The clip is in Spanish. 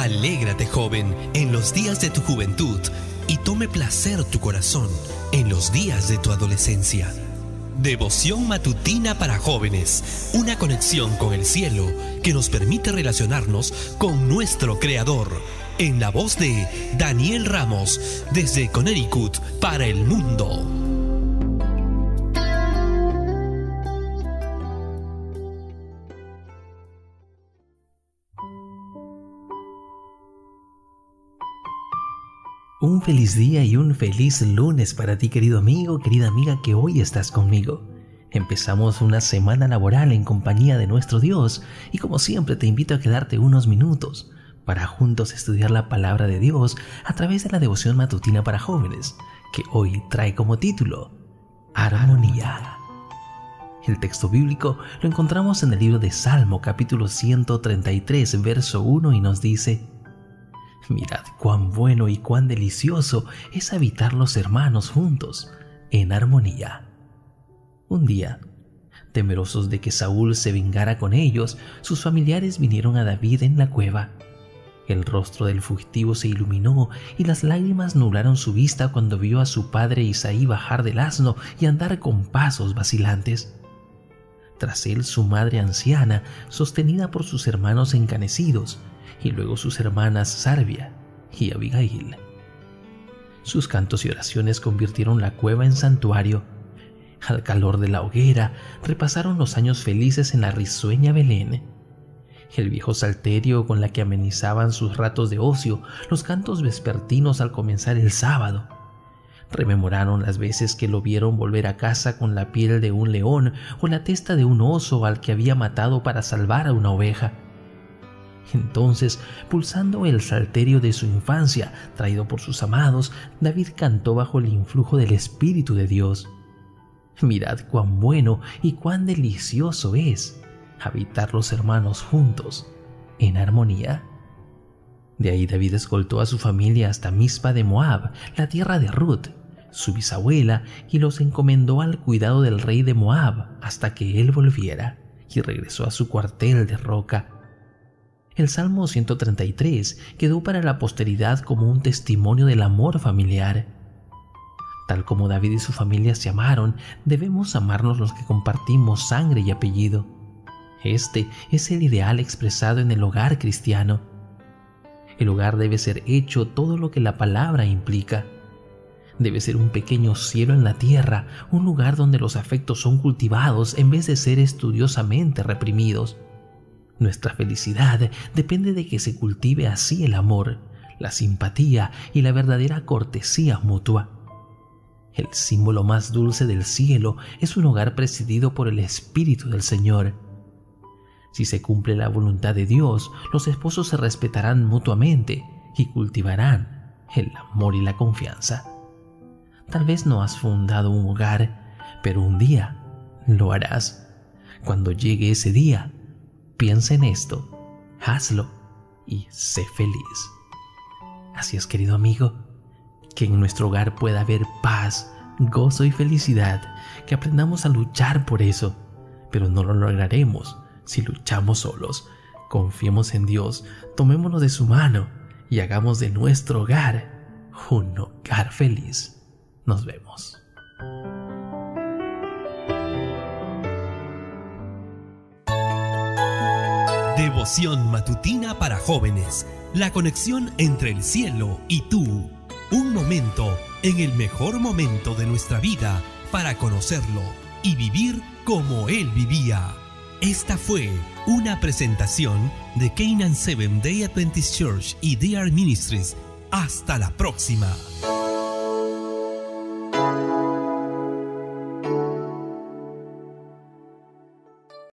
Alégrate, joven, en los días de tu juventud, y tome placer tu corazón en los días de tu adolescencia. Devoción matutina para jóvenes, una conexión con el cielo que nos permite relacionarnos con nuestro Creador. En la voz de Daniel Ramos, desde Connecticut para el mundo. Un feliz día y un feliz lunes para ti, querido amigo, querida amiga, que hoy estás conmigo. Empezamos una semana laboral en compañía de nuestro Dios y como siempre te invito a quedarte unos minutos para juntos estudiar la palabra de Dios a través de la devoción matutina para jóvenes, que hoy trae como título Armonía. El texto bíblico lo encontramos en el libro de Salmo, capítulo 133, verso 1, y nos dice: Mirad cuán bueno y cuán delicioso es habitar los hermanos juntos, en armonía. Un día, temerosos de que Saúl se vengara con ellos, sus familiares vinieron a David en la cueva. El rostro del fugitivo se iluminó y las lágrimas nublaron su vista cuando vio a su padre Isaí bajar del asno y andar con pasos vacilantes. Tras él su madre anciana, sostenida por sus hermanos encanecidos, y luego sus hermanas Sarvia y Abigail. Sus cantos y oraciones convirtieron la cueva en santuario. Al calor de la hoguera repasaron los años felices en la risueña Belén. El viejo salterio con la que amenizaban sus ratos de ocio, los cantos vespertinos al comenzar el sábado. Rememoraron las veces que lo vieron volver a casa con la piel de un león o la testa de un oso al que había matado para salvar a una oveja. Entonces, pulsando el salterio de su infancia, traído por sus amados, David cantó bajo el influjo del Espíritu de Dios. Mirad cuán bueno y cuán delicioso es habitar los hermanos juntos, en armonía. De ahí David escoltó a su familia hasta Mizpa de Moab, la tierra de Ruth, su bisabuela, y los encomendó al cuidado del rey de Moab hasta que él volviera, y regresó a su cuartel de roca. El Salmo 133 quedó para la posteridad como un testimonio del amor familiar. Tal como David y su familia se amaron, debemos amarnos los que compartimos sangre y apellido. Este es el ideal expresado en el hogar cristiano. El hogar debe ser hecho todo lo que la palabra implica. Debe ser un pequeño cielo en la tierra, un lugar donde los afectos son cultivados en vez de ser estudiosamente reprimidos. Nuestra felicidad depende de que se cultive así el amor, la simpatía y la verdadera cortesía mutua. El símbolo más dulce del cielo es un hogar presidido por el Espíritu del Señor. Si se cumple la voluntad de Dios, los esposos se respetarán mutuamente y cultivarán el amor y la confianza. Tal vez no has fundado un hogar, pero un día lo harás. Cuando llegue ese día, piensa en esto, hazlo y sé feliz. Así es, querido amigo, que en nuestro hogar pueda haber paz, gozo y felicidad, que aprendamos a luchar por eso, pero no lo lograremos si luchamos solos. Confiemos en Dios, tomémonos de su mano y hagamos de nuestro hogar un hogar feliz. Nos vemos. Devoción matutina para jóvenes. La conexión entre el cielo y tú. Un momento en el mejor momento de nuestra vida para conocerlo y vivir como Él vivía. Esta fue una presentación de Canaan Seventh Day Adventist Church y DR Ministries. Hasta la próxima.